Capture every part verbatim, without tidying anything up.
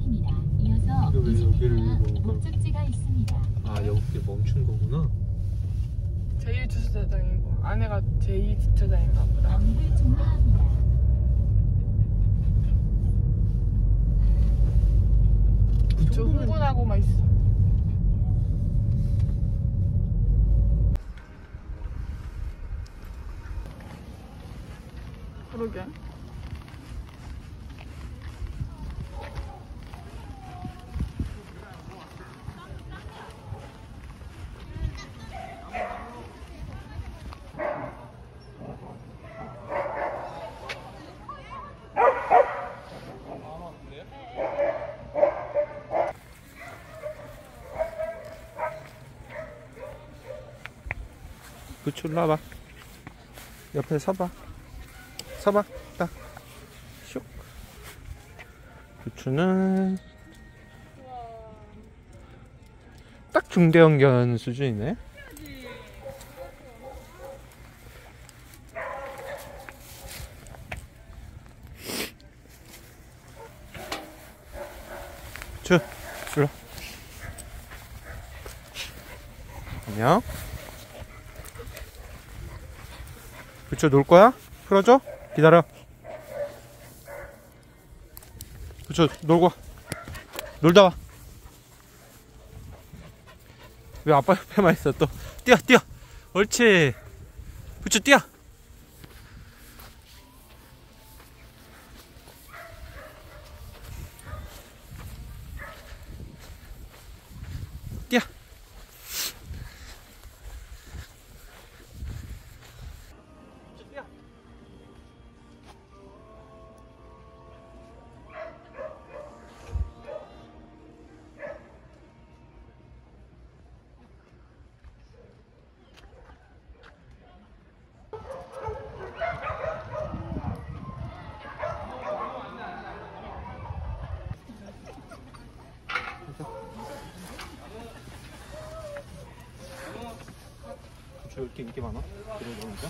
정상입니다. 이어서 왜 이십 여기를 미터 이거- 목적지가 있습니다. 아 여기 멈춘 거구나. 제일 주차장이고 아내가 제이 주차장인가 보다. 업무를 종료합니다. 저 흥분하고만 있어. 그러게. 부추 일로 와봐. 옆에 서봐. 서봐. 딱. 슉. 부추는 딱 중대형견 수준이네. 부추 일로. 안녕. 부추 놀 거야? 풀어줘? 기다려. 부추 놀고 와. 놀다 와. 왜 아빠 옆에만 있어 또. 뛰어 뛰어. 옳지. 부추 뛰어. 뛰어. 부추 왜 이렇게 인기 많아? 들어보니까.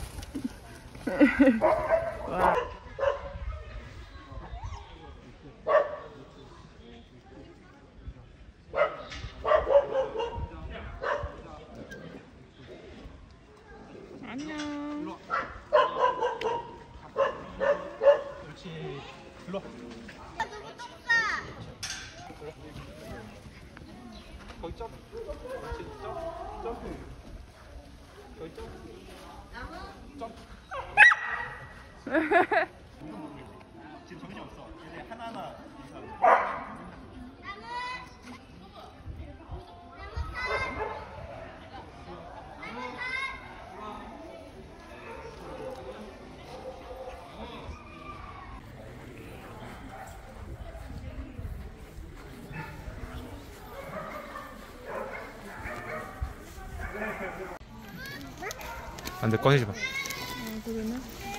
안녕. 그렇지. 일로 와. 거기 점. 그렇지. 점. 점프. 거기 점. 점. 지금 정신 없어. 이제 하나하나 인사하고. 안돼 꺼내지 마. 아 그러네.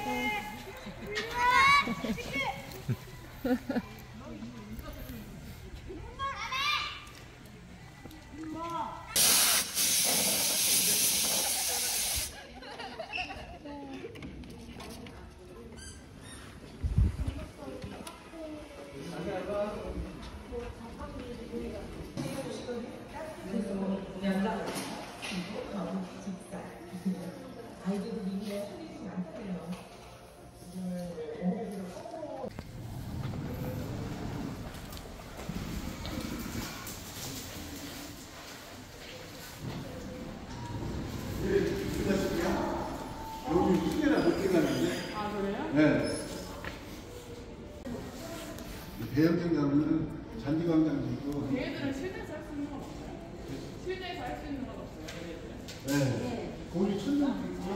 여기 시계나 늦게 가는데. 아 그래요? 네. 대형견 가면은 잔디광장도 있고. 얘네들은 실내에서 할 수 있는 건 없어요? 실내에서 할 수 있는 건 없어요? 얘네들은? 네. 거기 천장도 있고.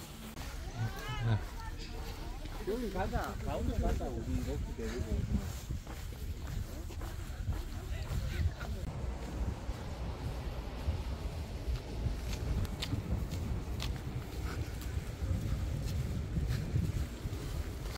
여기 가자. 가운데 가자. 우리 이렇게 데리고.